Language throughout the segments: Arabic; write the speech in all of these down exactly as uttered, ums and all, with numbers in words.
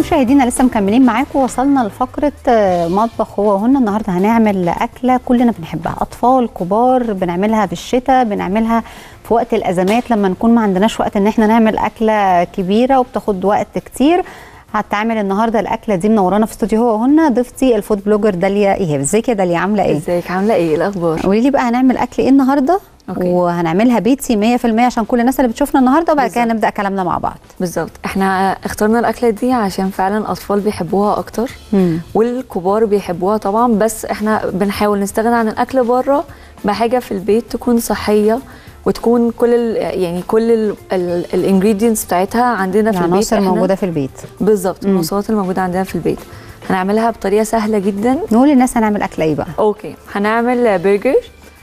مشاهدينا لسه مكملين معاكم، وصلنا لفقره مطبخ هو وهن. النهارده هنعمل اكله كلنا بنحبها، اطفال كبار، بنعملها في الشتاء، بنعملها في وقت الازمات لما نكون ما عندناش وقت ان احنا نعمل اكله كبيره وبتاخد وقت كتير. هتعمل النهارده الاكله دي منورانا في استوديو هو وهن ضيفتي الفود بلوجر داليا ايهاب. ازيك يا داليا، عامله ايه؟ ازيك، عامله ايه؟ الاخبار؟ قولي لي بقى هنعمل اكل ايه النهارده؟ أوكي. وهنعملها بيتي مية في المية عشان كل الناس اللي بتشوفنا النهارده، وبعد كده نبدا كلامنا مع بعض. بالظبط، احنا اخترنا الاكله دي عشان فعلا الاطفال بيحبوها اكتر مم. والكبار بيحبوها طبعا، بس احنا بنحاول نستغنى عن الاكل بره بحاجه في البيت تكون صحيه وتكون كل ال يعني كل الانجريدينتس بتاعتها عندنا في البيت، العناصر موجوده في البيت. بالظبط، المواصفات الموجوده عندنا في البيت. هنعملها بطريقه سهله جدا. نقول للناس هنعمل اكله ايه بقى؟ اوكي، هنعمل برجر.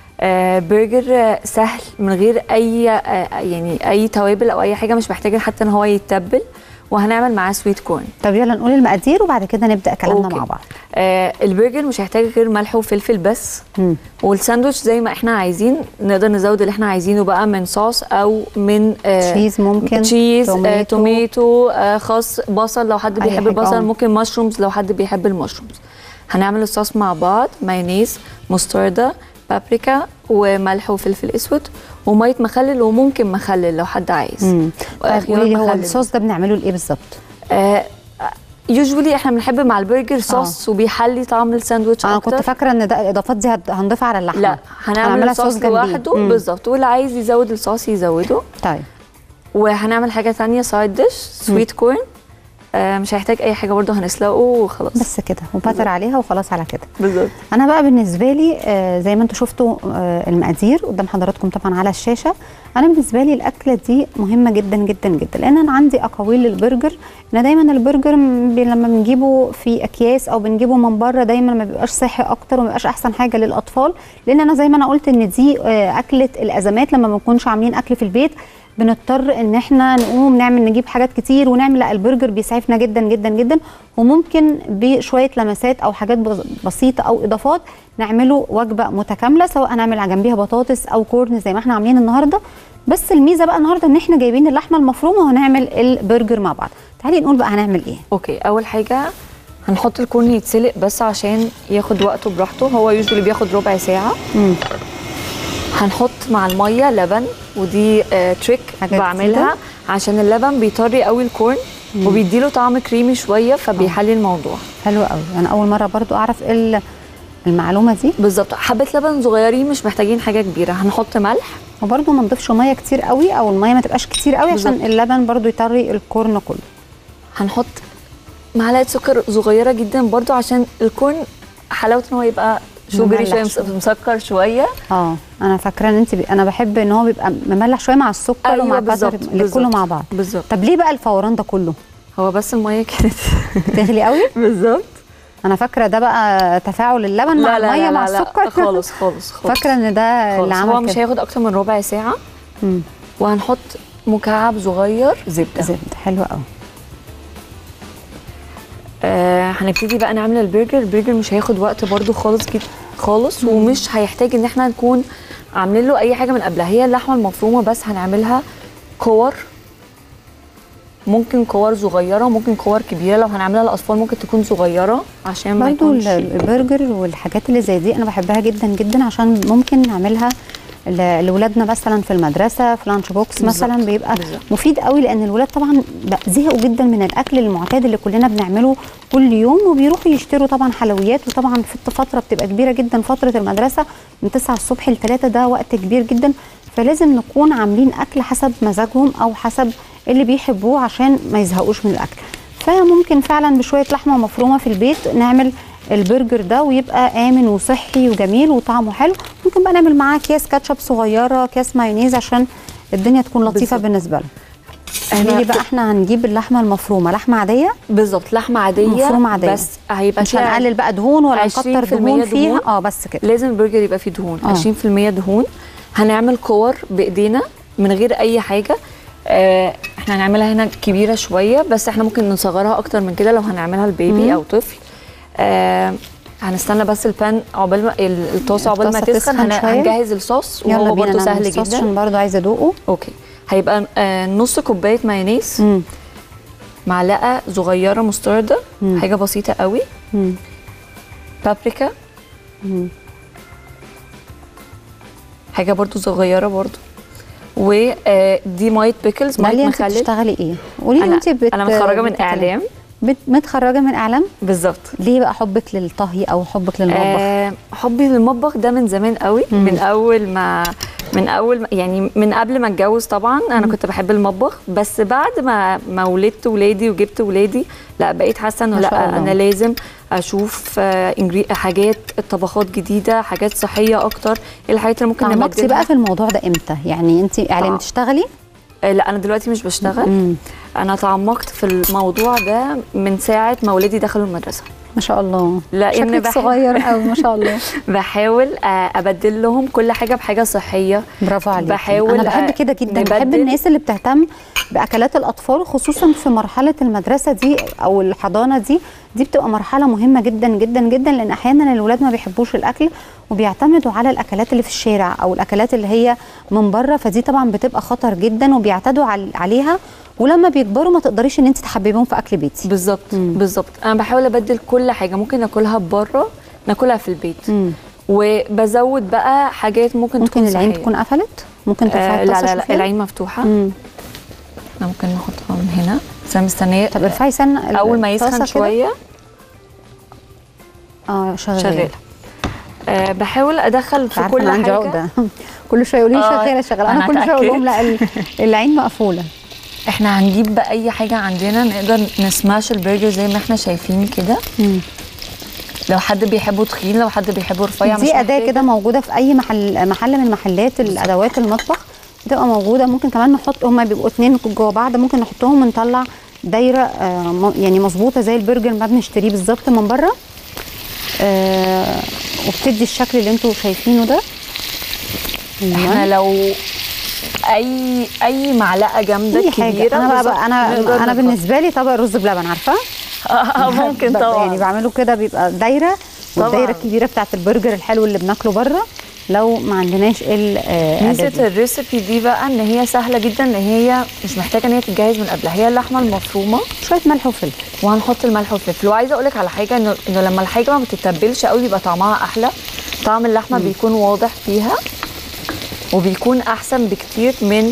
آه برجر سهل من غير اي آه يعني اي توابل او اي حاجه، مش محتاج حتى ان هو يتبل، وهنعمل معاه سويت كورن. طب يلا نقول المقادير وبعد كده نبدا كلامنا أوكي. مع بعض. آه البرجر مش هيحتاج غير ملح وفلفل بس. مم. والساندوتش زي ما احنا عايزين نقدر نزود اللي احنا عايزينه بقى من صوص او من آه تشيز، ممكن تشيز، توميتو, آه توميتو آه خس، بصل لو حد بيحب البصل، ممكن مشرومز لو حد بيحب المشرومز. هنعمل الصوص مع بعض، مايونيز، مستردة، بابريكا، وملح وفلفل اسود، وميه مخلل، وممكن مخلل لو حد عايز. امم قولي لي هو مخلل. الصوص ده بنعمله لايه بالظبط؟ آه يوجوالي احنا بنحب مع البرجر صوص، آه. وبيحلي طعم الساندوتش انا اكتر. كنت فاكره ان ده الاضافات دي هنضيفها على اللحمه. لا، هنعمل الصوص لوحده بالظبط، واللي عايز يزود الصوص يزوده. طيب، وهنعمل حاجه ثانيه سايد ديش، سويت كورن. آه مش هيحتاج اي حاجه برده، هنسلقه وخلاص، بس كده وبتر عليها وخلاص على كده. بالظبط. انا بقى بالنسبه لي آه زي ما انتم شفتوا آه المقادير قدام حضراتكم طبعا على الشاشه. انا بالنسبه لي الاكله دي مهمه جدا جدا جدا، لان انا عندي اقاويل للبرجر ان دايما البرجر لما بنجيبه في اكياس او بنجيبه من بره دايما ما بيبقاش صحي اكتر وما بيبقاش احسن حاجه للاطفال، لان انا زي ما انا قلت ان دي آه اكله الازمات. لما ما بنكونش عاملين اكل في البيت بنضطر ان احنا نقوم نعمل نجيب حاجات كتير ونعمل. لا، البرجر بيسعفنا جدا جدا جدا، وممكن بشويه لمسات او حاجات بسيطه او اضافات نعمله وجبه متكامله، سواء هنعمل جنبيها بطاطس او كورن زي ما احنا عاملين النهارده. بس الميزه بقى النهارده ان احنا جايبين اللحمه المفرومه وهنعمل البرجر مع بعض. تعالي نقول بقى هنعمل ايه. اوكي، اول حاجه هنحط الكورن يتسلق بس عشان ياخد وقته براحته، هو يوجوالي بياخد ربع ساعه. امم هنحط مع الميه لبن، ودي آه تريك بعملها عشان اللبن بيطري قوي الكورن وبيديله طعم كريمي شويه، فبيحلي الموضوع. حلو قوي، انا اول مره برضو اعرف المعلومه دي. بالظبط، حبه لبن صغيرين مش محتاجين حاجه كبيره. هنحط ملح، وبرضو ما نضيفش ميه كتير قوي، او الميه ما تبقاش كتير قوي عشان بالزبط. اللبن برضو يطري الكورن كله. هنحط معلقه سكر صغيره جدا برضو عشان الكورن حلاوته ان هو يبقى شوجري شويه، مسكر شويه. اه انا فاكره ان انت بي... انا بحب ان هو بيبقى مملح شويه مع السكر. أيوة ومع البتر اللي كله مع بعض. بالظبط. طب ليه بقى الفوران ده كله؟ هو بس الميه كانت بتغلي قوي. بالظبط. انا فاكره ده بقى تفاعل اللبن مع الميه لا لا مع لا السكر. لا خالص خالص خالص. فاكره ان ده خالص. اللي عمل هو مش هياخد اكتر من ربع ساعه. امم وهنحط مكعب صغير زبده. زبده حلوه قوي. آه هنبتدي بقى نعمل البرجر. البرجر مش هياخد وقت برده خالص جدا خالص، مم. ومش هيحتاج ان احنا نكون عاملين له اي حاجه من قبلها. هي اللحمه المفرومه بس هنعملها كور، ممكن كور صغيره ممكن كور كبيره. لو هنعملها للاطفال ممكن تكون صغيره عشان ما يكونش. البرجر والحاجات اللي زي دي انا بحبها جدا جدا، عشان ممكن نعملها لاولادنا مثلا في المدرسه في لانش بوكس مثلا. بالزبط. بيبقى بالزبط. مفيد قوي، لان الولاد طبعا زهقوا جدا من الاكل المعتاد اللي كلنا بنعمله كل يوم، وبيروحوا يشتروا طبعا حلويات. وطبعا في فتره بتبقى كبيره جدا، فتره المدرسه من تسعة الصبح ل ثلاثة، ده وقت كبير جدا. فلازم نكون عاملين اكل حسب مزاجهم او حسب اللي بيحبوه عشان ما يزهقوش من الاكل. فممكن فعلا بشويه لحمه مفرومه في البيت نعمل البرجر ده ويبقى امن وصحي وجميل وطعمه حلو. ممكن بقى نعمل معاه اكياس كاتشب صغيره، كاس مايونيز، عشان الدنيا تكون لطيفه بالنسبه لهم. قولي لي بقى احنا هنجيب اللحمه المفرومه لحمه عاديه؟ بالظبط، لحمه عاديه مفرومه عاديه، بس هيبقى مش هنقلل بقى دهون ولا نكتر دهون فيها. اه بس كده لازم البرجر يبقى فيه دهون. آه. عشرين في المية دهون. هنعمل كور بايدينا من غير اي حاجه. آه احنا هنعملها هنا كبيره شويه، بس احنا ممكن نصغرها اكتر من كده لو هنعملها لبيبي او طفل. آه هنستنى بس البان عقبال ما الطاسه عقبال ما تسخن. هنجهز الصوص وهو برده سهل جدا. عشان برده عايزه ادوقه. اوكي، هيبقى آه نص كوبايه مايونيز، معلقه صغيره مستردة، حاجه بسيطه قوي. مم. بابريكا، مم. حاجه برضو صغيره برضو. ودي ميه بيكلز، ميه مالية، انت مخلل. بتشتغلي ايه؟ قولي لي. انا انت بت... انا متخرجه من بتتكلمي. اعلام. بت... متخرجه من اعلام. بالظبط. ليه بقى حبك للطهي او حبك للمطبخ؟ آه حبي للمطبخ ده من زمان قوي. مم. من اول ما من اول ما يعني من قبل ما اتجوز طبعا انا مم. كنت بحب المطبخ، بس بعد ما ما ولدت ولادي وجبت ولادي لا بقيت حاسه انه ما شاء لا الله. انا لازم اشوف آه إنجري- حاجات طبخات جديده، حاجات صحيه اكتر. ايه الحاجات اللي ممكن تعمقتي نبدلها؟ بقى في الموضوع ده امتى؟ يعني انت اعلام آه. بتشتغلي؟ آه لا انا دلوقتي مش بشتغل. مم. انا تعمقت في الموضوع ده من ساعه ما ولادي دخلوا المدرسه. ما شاء الله. لان شكلك بحب صغير قوي ما شاء الله. بحاول آه، ابدل لهم كل حاجه بحاجه صحيه. برافو عليكي. بحاول انا بحب آه، كده جدا، نبدل. بحب الناس اللي بتهتم باكلات الاطفال، خصوصا في مرحله المدرسه دي او الحضانه دي. دي بتبقى مرحله مهمه جدا جدا جدا، لان احيانا الولاد ما بيحبوش الاكل وبيعتمدوا على الاكلات اللي في الشارع او الاكلات اللي هي من بره، فدي طبعا بتبقى خطر جدا وبيعتادوا عل- عليها، ولما بيكبروا ما تقدريش ان انت تحببيهم في اكل بيتي. بالظبط بالظبط. انا بحاول ابدل كل حاجه ممكن ناكلها بره ناكلها في البيت. مم. وبزود بقى حاجات ممكن, ممكن تكون العين صحية. تكون قفلت؟ ممكن ترفعي آه الطاسه لا لا لا شوفيها؟ العين مفتوحه. مم. احنا ممكن نحطها من هنا بس انا مستنيه. طب ارفعي سنه اول ما الطاسة يسخن كده. شويه اه شغاله. شغاله. آه بحاول ادخل في عارفة كل أنا عندي حاجه. عقدة. كل شويه يقولوا لي آه، شغاله شغاله، أنا انا كل شويه اقول لهم لا هتأكد. ال- العين مقفوله. احنا هنجيب بقى اي حاجه عندنا نقدر نسماش البرجر زي ما احنا شايفين كده. مم. لو حد بيحبه تخين، لو حد بيحبه رفيع. مش دي اداه محتاجة. كده موجوده في اي محل محل من محلات الادوات المطبخ، بتبقى موجوده. ممكن كمان نحط، هما بيبقوا اتنين جوا بعض، ممكن نحطهم ونطلع دايره آه م- يعني مظبوطه زي البرجر ما بنشتريه بالظبط من بره. آه وبتدي الشكل اللي انتوا شايفينه ده. احنا لو اي اي معلقه جامده اي كبيره حاجه. انا بقى, بالظبط بقى انا نقدر انا نحط. بالنسبه لي طبق رز بلبن، عارفه؟ اه ممكن ب- طبعا. يعني بعمله كده بيبقى دايره، طبعاً. والدايره الكبيره بتاعت البرجر الحلو اللي بناكله بره لو ما عندناش ال ميزه الريسبي دي بقى ان هي سهله جدا، ان هي مش محتاجه ان هي تتجهز من قبلها. هي اللحمه المفرومه شويه ملح وفلفل. وهنحط الملح والفلفل. وعايزه اقول لك على حاجه، انه انه لما الحاجه ما بتتبلش قوي بيبقى طعمها احلى. طعم اللحمه بيكون واضح فيها وبيكون احسن بكتير من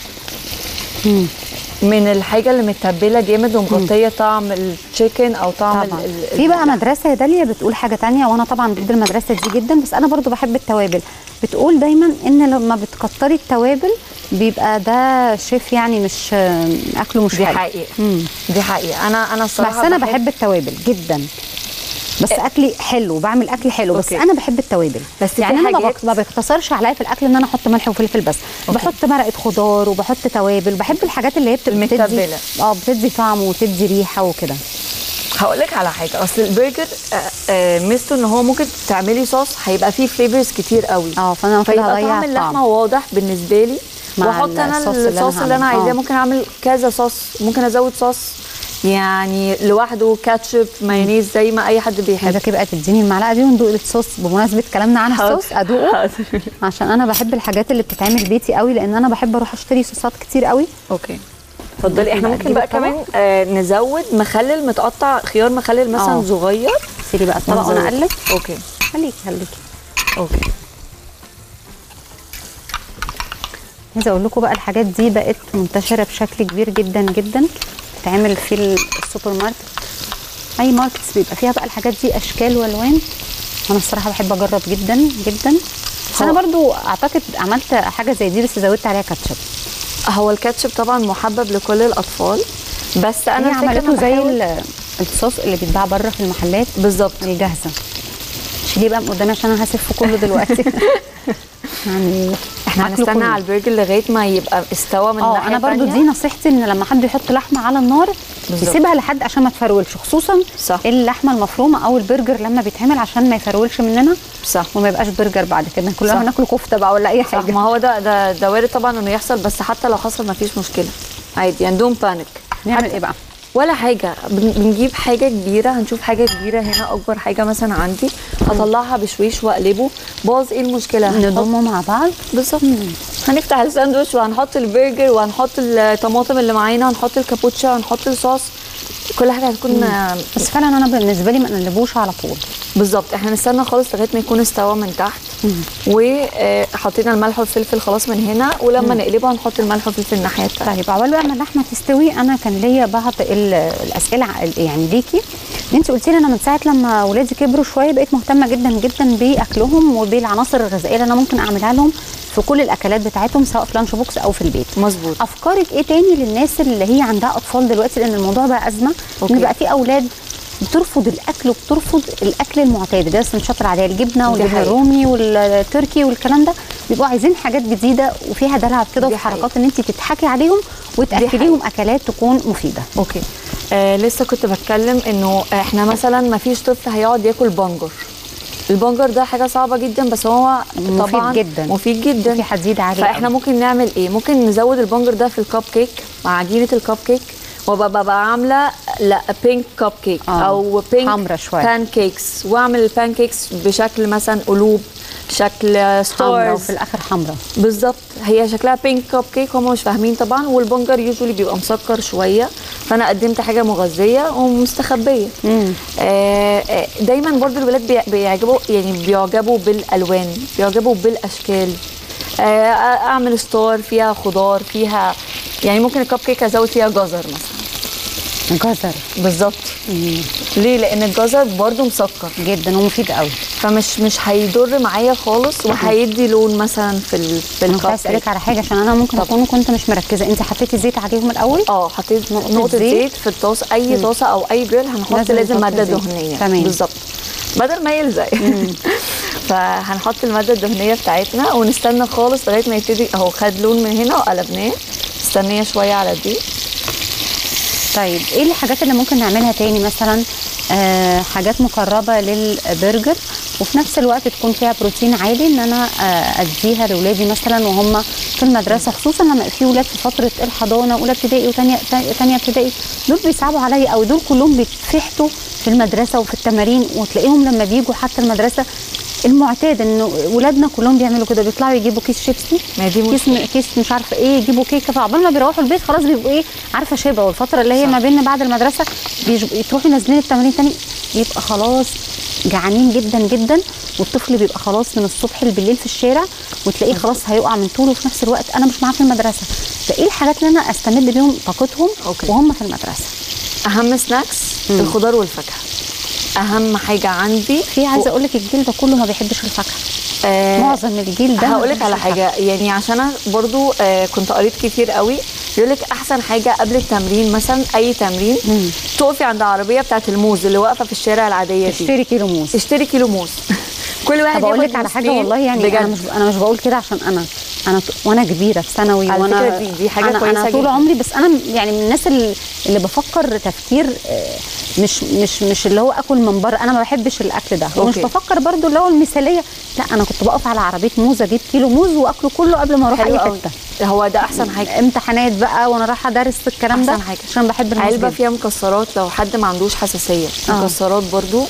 مم. من الحاجه اللي متبله جامد ومغطيه طعم التشيكن او طعم طبعا. ال- ال- في بقى مدرسه يا داليا بتقول حاجه تانية، وانا طبعا ضد المدرسه دي جدا، بس انا برضو بحب التوابل. بتقول دايما ان لما بتكتري التوابل بيبقى ده شيف يعني مش اكله مش دي حلو. حقيقه. مم. دي حقيقه. انا انا بس الصراحه انا بحب التوابل جدا، بس اكلي حلو، بعمل اكل حلو، بس أوكي. انا بحب التوابل. بس في يعني انا ما حاجات- بق- ما بيقتصرش عليا في الاكل ان انا احط ملح وفلفل بس. أوكي. بحط مرقه خضار وبحط توابل، بحب الحاجات اللي هي بتبقى بتدي المتبلة. اه بتدي طعم وتدي ريحه وكده. هقول لك على حاجه. اصل البرجر آه، آه، ميزته ان هو ممكن تعملي صوص هيبقى فيه فليفرز كتير قوي. اه فانا كده فيبقى هضيع طعم اللحمه الطعم. واضح بالنسبه لي. مع واحط انا الصوص اللي أنا الصوص اللي انا هعمله. عايزاه. آه. ممكن اعمل كذا صوص، ممكن ازود صوص يعني لوحده، كاتشب، مايونيز، زي ما اي حد بيحب. عايزاكي بقى تديني المعلقه دي وندوق الصوص بمناسبه كلامنا عن حاضر. الصوص، ادوقه حاضر. عشان انا بحب الحاجات اللي بتتعمل بيتي قوي، لان انا بحب اروح اشتري صوصات كتير قوي. اوكي اتفضلي. احنا بقى ممكن تجيبي بقى الطبق؟ كمان آه نزود مخلل متقطع، خيار مخلل مثلا آه. صغير. سيبي بقى الطبق وانا ونزود. اقلب. اوكي خليكي خليكي. اوكي. عايزه اقول لكم بقى الحاجات دي بقت منتشره بشكل كبير جدا جدا، بتتعمل في السوبر ماركت، اي ماركتس بيبقى فيها بقى الحاجات دي اشكال والوان. انا الصراحه بحب اجرب جدا جدا، بس انا هو- برضو اعتقد عملت حاجه زي دي بس زودت عليها كاتشب. هو الكاتشب طبعا محبب لكل الاطفال، بس انا هي الفكرة عملته أنا زي بحاول- ال- الصوص اللي بيتباع بره في المحلات بالظبط. الجاهزه. شيليه بقى من قدامي عشان انا هسف كله دلوقتي. يعني احنا هاكله هنستنى كله. على البرجر لغايه ما يبقى استوى من اه الناحيه انا برضو التانية. دي نصيحتي، ان لما حد يحط لحمه على النار بالظبط. يسيبها لحد عشان ما تفرولش، خصوصا صح. اللحمه المفرومه او البرجر لما بيتعمل عشان ما يفرولش مننا صح وما يبقاش برجر بعد كده كلنا صح. بناكله كفته بقى ولا اي صح. حاجه. ما هو ده ده ده وارد طبعا انه يحصل، بس حتى لو حصل ما فيش مشكله عادي يعني. دون بانيك. نعمل ايه بقى؟ ولا حاجه، بن- بنجيب حاجه كبيره، هنشوف حاجه كبيره هنا اكبر حاجه مثلا عندي، هطلعها بشويش واقلبه، باظ ايه المشكله؟ هنحط- نضمه مع بعض. بالظبط. هنفتح الساندوتش وهنحط البرجر وهنحط الطماطم اللي معانا، هنحط الكابوتشا، هنحط الصوص، كل حاجه هتكون بس فعلا انا بالنسبه لي ما نقلبوش على طول. بالظبط. احنا نستنى خالص لغايه ما يكون استوى من تحت، وحطينا الملح والفلفل خلاص من هنا، ولما نقلبها هنحط الملح والفلفل الناحيه الثانيه. طيب عقبال بقى ما اللحمه تستوي، انا كان ليا بعض ال- الاسئله ع- يعني ليكي. انت قلتي لي انا من ساعه لما ولادي كبروا شويه بقيت مهتمه جدا جدا باكلهم وبالعناصر الغذائيه اللي انا ممكن اعملها لهم في كل الاكلات بتاعتهم، سواء في لانش بوكس او في البيت. مظبوط. افكارك ايه تاني للناس اللي هي عندها اطفال دلوقتي، لان الموضوع بقى ازمه، أوكي. ان بقى في اولاد بترفض الاكل وبترفض الاكل المعتاد ده، السندوتشات العاديه، الجبنه والجبنه حقيقة. الرومي والتركي والكلام ده، بيبقوا عايزين حاجات جديده وفيها دلع كده دي وفي حقيقة. حركات ان انت تضحكي عليهم وتاكليهم اكلات تكون مفيده. اوكي. آه لسه كنت بتكلم انه احنا مثلا ما فيش طفل هيقعد ياكل بنجر. البنجر ده حاجه صعبه جدا، بس هو مفيد طبعا جدا. مفيد جدا وفي حديد عالي فاحنا قوي. ممكن نعمل ايه؟ ممكن نزود البنجر ده في الكب كيك مع عجينه الكب كيك، وابقى ببقى عامله لا بينك كب كيك آه. او بينك حمرا شوية. بان كيكس، واعمل البان كيكس بشكل مثلا قلوب، شكل حمرا ستارز. وفي الاخر حمرا. بالظبط، هي شكلها بينك كب كيك، هم مش فاهمين طبعا، والبنجر يوجولي بيبقى مسكر شويه، فانا قدمت حاجه مغذيه ومستخبيه. امم آه آه، دايما برضو الولاد بي- بيعجبوا يعني بيعجبوا بالالوان، بيعجبوا بالاشكال. آه اعمل ستار فيها خضار، فيها يعني ممكن الكب كيك ازود فيها جزر مثلا. جزر. بالظبط. ليه؟ لان الجزر برضو مسكر جدا ومفيد قوي. فمش مش هيضر معايا خالص، وهيدي لون مثلا في ال في انا كنت الكب عايز كيك. اسالك على حاجه، عشان انا ممكن اكون كنت مش مركزه. انت حطيتي زيت عليهم الاول؟ اه حطيت نقطة نقطة زيت. زيت في الطاسة، أي مم. طاسة أو أي جريل هنحط لازم لازم نحط مادة زيت. دهنية. تمام. بالظبط، بدل ما يلزق. فهنحط المادة الدهنية بتاعتنا ونستنى خالص لغاية ما يبتدي اهو خد لون من هنا وقلبناه، استنيه شوية على دي. طيب ايه الحاجات اللي ممكن نعملها تاني مثلا؟ آه حاجات مقربه للبرجر وفي نفس الوقت تكون فيها بروتين عالي، ان انا آه اديها لاولادي مثلا وهم في المدرسه، خصوصا لما في ولاد في فتره الحضانه، اولى ابتدائي وثانيه ثانيه ابتدائي، دول بيصعبوا عليا قوي، دول كلهم بيتفحتوا في المدرسه وفي التمارين، وتلاقيهم لما بيجوا حتى المدرسه المعتاد ان ولادنا كلهم بيعملوا كده، بيطلعوا يجيبوا كيس شيبسي، ما دي كيس مشكلة. كيس مش عارفه ايه، يجيبوا كيكه، فعقبال ما بيروحوا البيت خلاص بيبقوا ايه، عارفه شبعوا. الفتره اللي هي صح. ما بين بعد المدرسه بيج- تروحي نازلين التمرين تاني، يبقى خلاص جعانين جدا جدا، والطفل بيبقى خلاص من الصبح بالليل في الشارع، وتلاقيه خلاص هيقع من طوله، وفي نفس الوقت انا مش معاه في المدرسه. فايه الحاجات اللي انا استمد بيهم طاقتهم أوكي. وهم في المدرسه؟ أهم سناكس الخضار والفاكهة، أهم حاجة عندي. في عايزه اقول لك الجيل ده كله ما بيحبش الفاكهه. آه معظم الجيل ده هقول لك على حاجه، يعني عشان انا برضو آه كنت قريت كتير قوي، يقول لك احسن حاجه قبل التمرين مثلا اي تمرين مم. تقفي عند عربيه بتاعه الموز اللي واقفه في الشارع العاديه دي، اشتري كيلو موز. اشتري كيلو موز. كل واحد طب اقول ياخد لك على حاجه موزتين والله، يعني بجد. انا مش انا مش بقول كده عشان انا انا ط- وانا كبيره في ثانوي، على وانا فكرة دي- دي حاجة أنا كويسة انا طول جدا. عمري، بس انا يعني من الناس اللي, اللي بفكر تفكير آه، مش مش مش اللي هو اكل من بره، انا ما بحبش الاكل ده، ومش أوكي. بفكر برضو اللي هو المثاليه، لا انا كنت بقف على عربيه موز اجيب كيلو موز واكله كله قبل ما اروح حلو اي قوي. حته. هو ده احسن حاجه. امتحانات بقى وانا رايحه ادرس الكلام ده، أحسن حاجة. عشان بحب الموز علبه جدا. فيها مكسرات لو حد ما عندوش حساسيه، آه. مكسرات برضو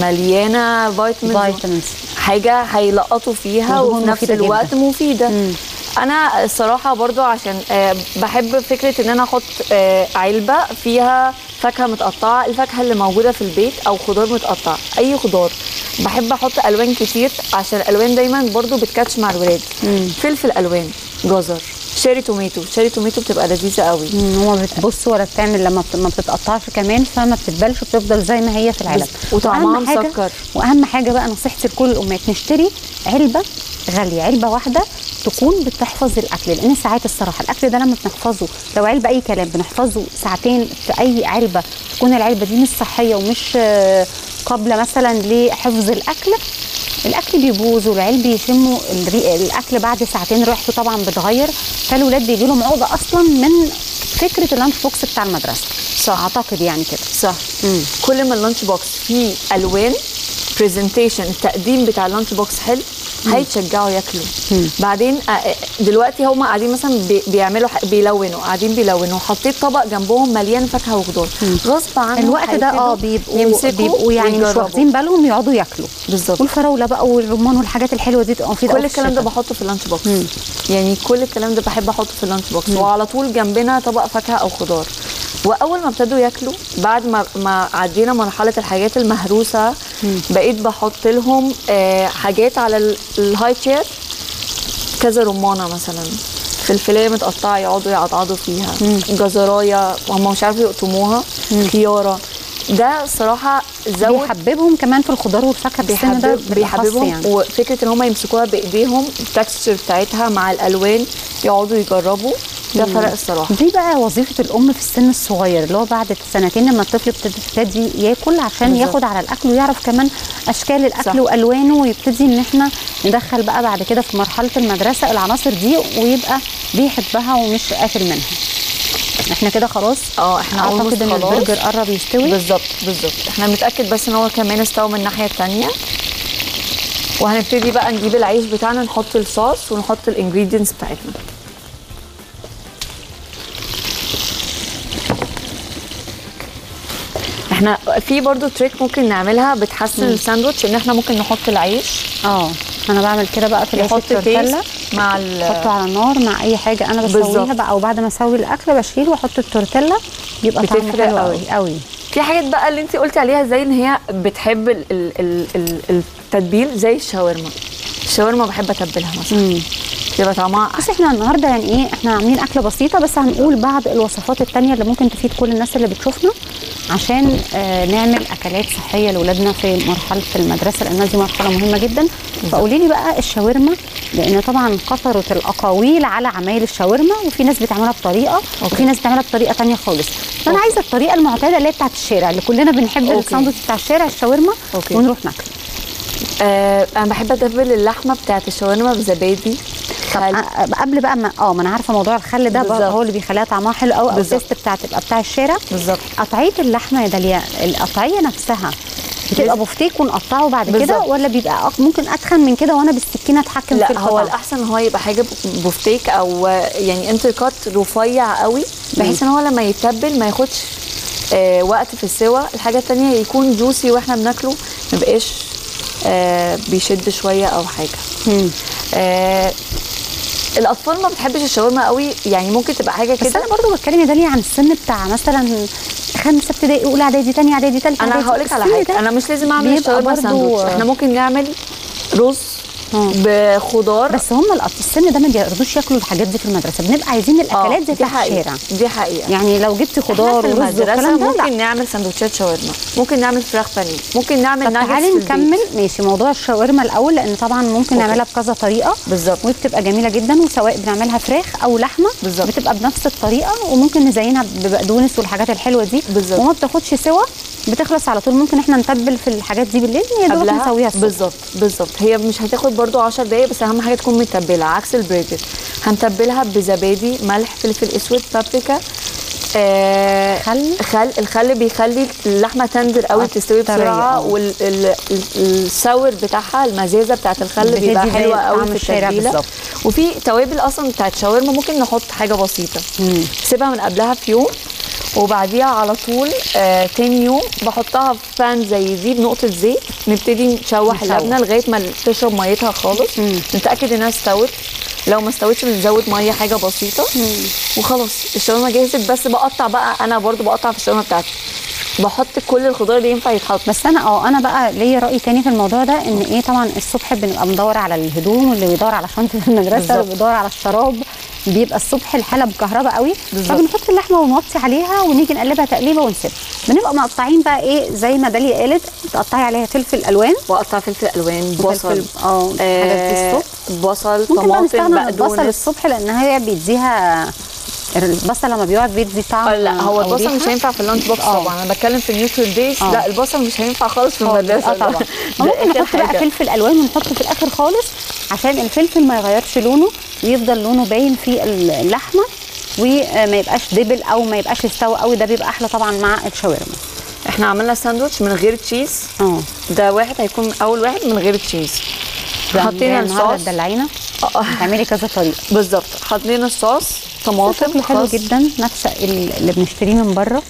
مليانه فيتامينز، فيتامينز. حاجه هيلقطوا فيها ودهون وفي نفس مفيدة الوقت جدا. مفيده. مم. انا الصراحه برضو عشان آه بحب فكره ان انا احط آه علبه فيها فاكهه متقطعه، الفاكهه اللي موجوده في البيت او خضار متقطع، اي خضار. بحب احط الوان كتير عشان الالوان دايما برضو بتكاتش مع الولاد. فلفل الوان، جزر، شيري توميتو، شيري توميتو بتبقى لذيذه قوي. مم، وما بتبص ولا بتعمل، لما بت- ما بتتقطعش كمان فما بتتبلش وبتفضل زي ما هي في العلب، بس- وطعمها وأهم حاجة- مسكر. واهم حاجه بقى نصيحتي لكل الامهات، نشتري علبه غاليه، علبه واحده تكون بتحفظ الاكل، لان ساعات الصراحه الاكل ده لما بنحفظه، لو علبه اي كلام بنحفظه ساعتين في اي علبه، تكون العلبه دي مش صحيه ومش آه، قابله مثلا لحفظ الاكل، الاكل بيبوظ والعيال بيشموا الري- الاكل بعد ساعتين ريحته طبعا بتغير، فالولاد بيجي لهم عقده اصلا من فكره اللانش بوكس بتاع المدرسه. صح. اعتقد يعني كده. صح. مم. كل ما اللانش بوكس فيه الوان، برزنتيشن، التقديم بتاع اللانش بوكس حلو، هيتشجعوا ياكلوا. بعدين دلوقتي هم قاعدين مثلا بيعملوا بيلونوا قاعدين بيلونوا وحطيت طبق جنبهم مليان فاكهه وخضار، غصب عنهم الوقت ده اه بيبقوا بيبقوا يعني مش واخدين بالهم يقعدوا ياكلوا. بالظبط. والفراوله بقى والرمان والحاجات الحلوه دي تبقى مفيده. كل الكلام ده بحطه في اللانش بوكس. مم. يعني كل الكلام ده بحب احطه في اللانش بوكس. مم. وعلى طول جنبنا طبق فاكهه او خضار. واول ما ابتدوا ياكلوا بعد ما ما عدينا مرحله الحاجات المهروسه، مم. بقيت بحط لهم آه حاجات على الهاي تشير، كذا رمانه مثلا، فلفلايه متقطعه يقعدوا يعضعضوا فيها، جزرايه هم مش عارفوا يقطموها، خياره. ده صراحه زود بيحببهم كمان في الخضار والفاكهه. بيحبب ده بيحببهم يعني. وفكره ان هم يمسكوها بايديهم، التكستشر بتاعتها مع الالوان، يقعدوا يجربوا، ده فرق الصراحه. دي بقى وظيفه الام في السن الصغير اللي هو بعد سنتين لما الطفل يبتدي ياكل عشان بالزبط. ياخد على الاكل ويعرف كمان اشكال الاكل صح. والوانه، ويبتدي ان احنا ندخل بقى بعد كده في مرحله المدرسه العناصر دي ويبقى بيحبها ومش قافل منها. احنا كده خلاص. اه احنا اعتقد ان البرجر قرب يستوي. بالظبط بالظبط. احنا بنتاكد بس ان هو كمان استوى من الناحيه الثانيه، وهنبتدي بقى نجيب العيش بتاعنا نحط الصوص ونحط الانجريدينتس بتاعتنا. احنا في برضو تريك ممكن نعملها بتحسن الساندوتش، ان احنا ممكن نحط العيش. اه انا بعمل كده بقى في العيش التورتيلا مع احطه على النار مع اي حاجه انا بسويها بقى، او بعد ما اسوي الاكل بشيل واحط التورتيلا، بيبقى طعمه حلو قوي قوي. في حاجات بقى اللي انت قلتي عليها زي ان هي بتحب ال ال ال التتبيل، زي الشاورما. الشاورما بحب اتبلها مثلا يبقى طعمها بس احنا النهارده يعني ايه، احنا عاملين اكله بسيطه بس هنقول بعض الوصفات الثانيه اللي ممكن تفيد كل الناس اللي بتشوفنا عشان آه نعمل اكلات صحيه لاولادنا في مرحله المدرسه، لان دي مرحله مهمه جدا. فقولي لي بقى الشاورما، لان طبعا كثرت الاقاويل على عمايل الشاورما، وفي ناس بتعملها بطريقه أوكي. وفي ناس بتعملها بطريقه ثانيه خالص. فانا عايزه الطريقه المعتاده اللي هي بتاعت الشارع، اللي كلنا بنحب الساندوتش بتاع الشارع، الشاورما أوكي. ونروح ناكل. آه انا بحب اتبل اللحمه بتاعت الشاورما بزبادي. طب قبل بقى ما اه ما انا عارفه موضوع الخل ده هو اللي بيخليها طعمها حلو قوي، او التيست بتاع تبقى بتاع الشارع. بالظبط. قطعيه اللحمه يا داليا، القطعيه نفسها بتبقى بوفتيك ونقطعه بعد كده، ولا بيبقى ممكن اتخن من كده وانا بالسكينه اتحكم لا في القطع؟ هو الاحسن ان هو يبقى حاجه بوفتيك او يعني انتركات رفيع قوي، بحيث ان هو لما يتبل ما ياخدش آه وقت في السوا. الحاجه الثانيه يكون جوسي واحنا بناكله، ما يبقاش آه بيشد شويه او حاجه. آه الاطفال ما بتحبش الشاورما قوي، يعني ممكن تبقى حاجه كده. بس انا برضو بتكلم يا داليا عن السن بتاع مثلا خمسه ابتدائي، اولى اعدادي، ثانيه اعدادي، ثالثه اعدادي. انا هقول لك على حاجه، انا مش لازم اعمل الشاورما ساندوتش، احنا ممكن نعمل رز بخضار. بس هم السن ده ما بيرضوش ياكلوا الحاجات دي في المدرسه، بنبقى عايزين الاكلات دي بتاعت الشارع. دي حقيقه. يعني لو جبتي خضار ورز والكلام ده ممكن لا. نعمل سندوتشات شاورما، ممكن نعمل فراخ بانيه، ممكن نعمل ناجتس. تعالي نكمل ماشي موضوع الشاورما الاول، لان طبعا ممكن أوكي. نعملها بكذا طريقه بالظبط، وبتبقى جميله جدا، وسواء بنعملها فراخ او لحمه بالزبط. بتبقى بنفس الطريقه، وممكن نزينها ببقدونس والحاجات الحلوه دي بالزبط. وما بتاخدش سوا، بتخلص على طول. ممكن احنا نتبل في الحاجات دي بالليل يا دوب نسويها الصبح. بالظبط بالظبط. هي مش هتاخد برضو عشر دقايق، بس اهم حاجه تكون متبله عكس البرجر. هنتبلها بزبادي، ملح، فلفل اسود، بابريكا، آه خل. خل الخل بيخلي اللحمه تندر قوي، بتستوي بسرعه، والساور بتاعها، المزازه بتاعت الخل بيبقى حلوه قوي في التتبيله. وفي توابل اصلا بتاعت شاورما ممكن نحط حاجه بسيطه، سيبها من قبلها في يوم، وبعديها على طول آه تاني يوم بحطها في بان زي دي بنقطه زيت، نبتدي نشوح اللبنه لغايه ما تشرب ميتها خالص، مم. نتاكد انها استوت. لو ما استوتش بنزود ميه حاجه بسيطه، مم. وخلاص الشاورما جهزت. بس بقطع بقى، انا برضو بقطع في الشاورما بتاعتي، بحط كل الخضار اللي ينفع يتحط. بس انا اه انا بقى ليا راي تاني في الموضوع ده، ان ايه طبعا الصبح بنبقى بندور على الهدوم، واللي بيدور على شنطه المدرسه، واللي بيدور على الشراب، بيبقى الصبح الحاله مكهربه قوي، فبنحط اللحمه ونوطي عليها ونيجي نقلبها تقليبه ونسيبها. بنبقى مقطعين بقى ايه زي ما داليا قالت، تقطعي عليها فلفل الوان، واقطع فلفل الوان، بصل، اه آه بصل، طماطم، بقدونس. البصل الصبح لان هي بيديها، البصل لما بيقعد بيدي طعم. لا هو البصل مش هينفع في اللانش بوكس طبعا، انا بتكلم في نيوترال دايز. لا البصل مش هينفع خالص في المدرسه. اه طبعا. ممكن نحط بقى فلفل الوان ونحطه في الاخر خالص، عشان الفلفل ما يغيرش لونه، ويفضل لونه باين في اللحمه، وما يبقاش دبل او ما يبقاش استوى قوي. ده بيبقى احلى طبعا مع الشاورما. احنا عملنا ساندوتش من غير تشيز. اه ده واحد هيكون اول واحد من غير تشيز. بقى حطينا الصوص دلعينا هتعملي كذا طريقه بالظبط. حطينا الصوص طماطم حلو جدا نفس اللي بنشتريه من بره.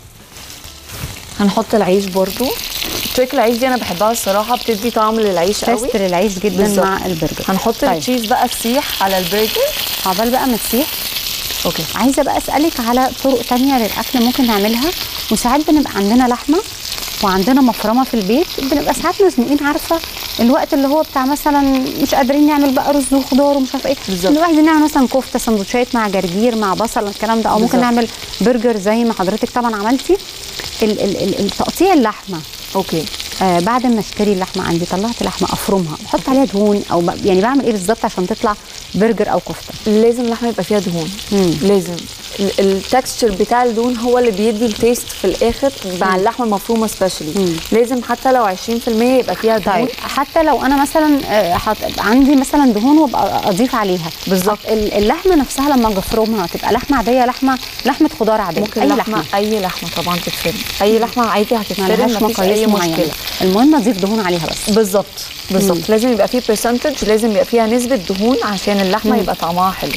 هنحط العيش برضو. تريك العيش دي انا بحبها الصراحه، بتدي طعم للعيش قوي، تيست للعيش جدا بالزبط. مع البرجر. هنحط طيب. التشيز بقى تسيح على البرجر. عقبال بقى ما تسيح اوكي عايزه بقى اسالك على طرق تانية للاكل ممكن نعملها. وساعات بنبقى عندنا لحمه وعندنا مفرمه في البيت، بنبقى ساعات مزنوقين عارفه الوقت اللي هو بتاع مثلا مش قادرين نعمل بقى رز وخضار ومش عارفه ايه، بنبقى عايزين نعمل مثلا كفته سندوتشات مع جرجير مع بصل الكلام ده، او ممكن نعمل برجر زي ما حضرتك طبعا عملتي. التقطيع اللحمه اوكي آه بعد ما اشتري اللحمه عندي طلعت لحمه افرمها بحط عليها دهون او يعني بعمل ايه بالظبط عشان تطلع برجر او كفته؟ لازم اللحمه يبقى فيها دهون. مم. لازم التكستشر بتاع الدهون هو اللي بيدي التيست في الاخر مع اللحمه المفرومه سبيشالي. لازم حتى لو عشرين في المية يبقى فيها دهون. طيب حتى لو انا مثلا حط عندي مثلا دهون وابقى اضيف عليها بالظبط. اللحمه نفسها لما اجي افرمها تبقى لحمه عاديه، لحمه لحمه خضار عاديه، ممكن اي لحمه, لحمة. اي لحمه طبعا تتفرم، اي لحمه عادي هتتفرم مفيش اي مشكله. المهم اضيف دهون عليها بس. بالظبط بالظبط. لازم يبقى فيه برسنتج، لازم يبقى فيها نسبه دهون عشان اللحمه مم. يبقى طعمها حلو.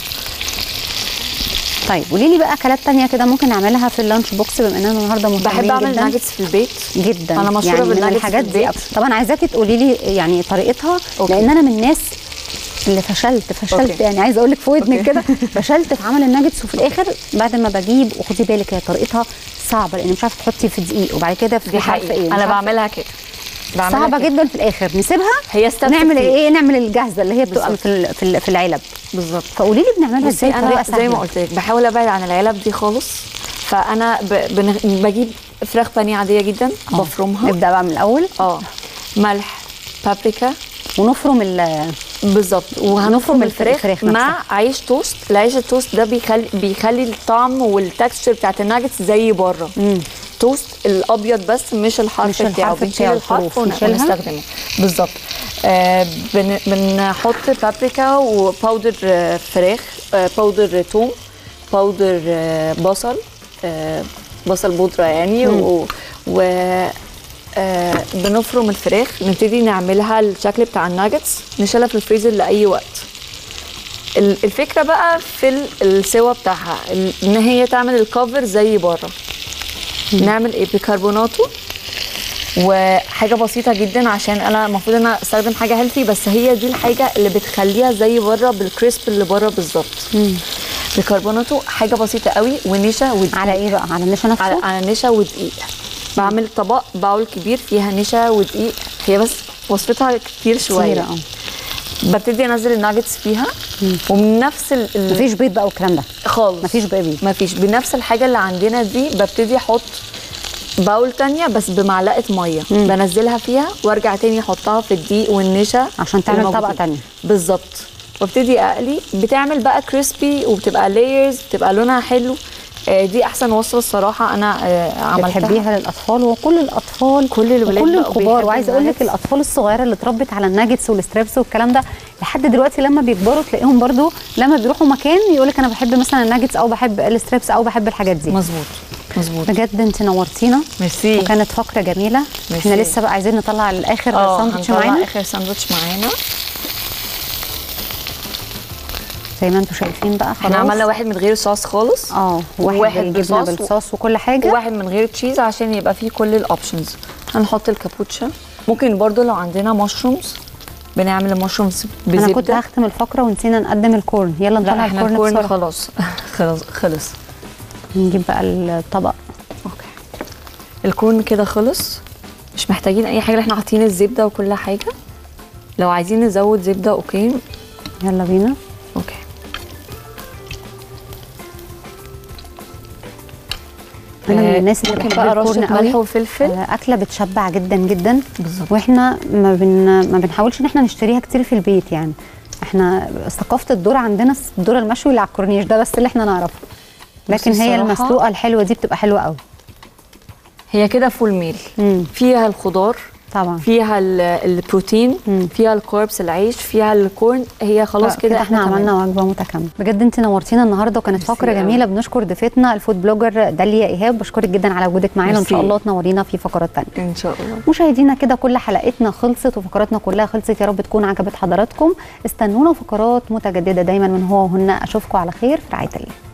طيب قولي لي بقى اكلات ثانيه كده ممكن نعملها في اللانش بوكس بما اننا النهارده مهتمين جدا. بحب اعمل ناجتس في البيت جدا. انا مشهوره يعني بالناجتس في البيت. طبعا عايزاكي تقولي لي يعني طريقتها أوكي. لان انا من الناس اللي فشلت فشلت أوكي. يعني عايزه اقول لك في ودنك كده فشلت في عمل الناجتس، وفي الاخر بعد ما بجيب وخدي بالك هي طريقتها صعبه لان مش عارفه تحطي في دقيق وبعد كده في مش عارفه ايه. انا بعملها كده صعبه كده. جدا في الاخر نسيبها هي نعمل ايه نعمل الجاهزه اللي هي بتبقى في في, في العلب بالظبط. فقولي لي بنعملها ازاي بطريقه سهله. زي ما قلت لك بحاول ابعد عن العلب دي خالص. فانا ب... بجيب فراخ بانيه عاديه جدا أوه. بفرمها. نبدا بقى من الاول. اه ملح بابريكا ونفرم ال بالظبط. وهنفرم الفراخ, الفراخ مع عيش توست. العيش التوست ده بيخلي بيخلي الطعم والتكستشر بتاعت الناجتس زي بره. توست الابيض بس مش الحرف بتاعه، بنشيل الحرف ونستخدمه بالظبط. آه بن بنحط بابريكا وباودر آه فراخ، آه باودر توم، باودر آه بصل، آه بصل بودره يعني. مم. و, و آه بنفرم الفراخ، نبتدي نعملها الشكل بتاع الناجتس، نشيلها في الفريزر لاي وقت. الفكره بقى في السوا بتاعها ان هي تعمل الكفر زي بره. نعمل ايه؟ بيكربوناتو وحاجه بسيطه جدا عشان انا المفروض انا استخدم حاجه هيلثي، بس هي دي الحاجه اللي بتخليها زي بره بالكريسب اللي بره بالظبط. بيكربوناتو حاجه بسيطه قوي ونشا ودقيق. على ايه بقى؟ على النشا نفسه؟ على, على نشا ودقيق. بعمل طبق باول كبير فيها نشا ودقيق، هي بس وصفتها كتير شويه. اه ببتدي انزل الناجتس فيها. مم. ومن نفس ال مفيش بيض بقى والكلام ده خالص، مفيش بيض مفيش. بنفس الحاجه اللي عندنا دي ببتدي احط باول تانية بس بمعلقه ميه. مم. بنزلها فيها وارجع تاني احطها في الدقيق والنشا عشان تعمل طبقه تانية بالظبط. وابتدي اقلي، بتعمل بقى كريسبي وبتبقى لايرز، بتبقى لونها حلو. آه دي احسن وصفه الصراحه انا آه عملتها. بتحبيها للاطفال وكل الاطفال كل الولاد وكل الكبار. وعايزه اقول لك الاطفال الصغيره اللي اتربت على الناجتس والستريبس والكلام ده لحد دلوقتي لما بيكبروا تلاقيهم برضو لما بيروحوا مكان يقول لك انا بحب مثلا الناجتس او بحب الستريبس او بحب الحاجات دي. مظبوط مظبوط. بجد انت نورتينا. ميرسي. وكانت فقره جميله. ميرسي. احنا لسه بقى عايزين نطلع الاخر ساندوتش معانا. اخر ساندوتش معانا زي ما انتم شايفين بقى. خلاص احنا عملنا واحد من غير صوص خالص. اه واحد بالجبنه بالصوص وكل حاجه، وواحد من غير تشيز عشان يبقى فيه كل الاوبشنز. هنحط الكابوتشا. ممكن برضو لو عندنا مشرومز بنعمل المشرومز بزبده. انا كنت هختم الفقره ونسينا نقدم الكورن. يلا نطلع الكورن. الكورن خلاص خلاص خلص. نجيب بقى الطبق. اوكي الكورن كده خلص، مش محتاجين اي حاجه. احنا حاطين الزبده وكل حاجه. لو عايزين نزود زبده اوكي يلا بينا. اوكي انا من الناس اللي بحب الكورن قوي. ملح وفلفل. اكله بتشبع جدا جدا بالظبط. واحنا ما بن ما بنحاولش ان احنا نشتريها كتير في البيت. يعني احنا ثقافه الذره عندنا الذره المشوي اللي على الكورنيش ده بس اللي احنا نعرفه، لكن هي المسلوقه الحلوه دي بتبقى حلوه قوي. هي كده فول ميل. مم. فيها الخضار، طبعا فيها البروتين، مم. فيها الكاربس العيش، فيها الكورن، هي خلاص كده احنا عملنا وجبه متكامله. بجد انت نورتينا النهارده وكانت فقره جميله. بنشكر ضيفتنا الفود بلوجر داليا ايهاب، بشكرك جدا على وجودك معانا، وان شاء الله تنورينا في فقرات ثانيه ان شاء الله. مشاهدينا كده كل حلقتنا خلصت وفقراتنا كلها خلصت، يا رب تكون عجبت حضراتكم. استنونا فقرات متجدده دايما من هو وهن. اشوفكم على خير في رعايه الله.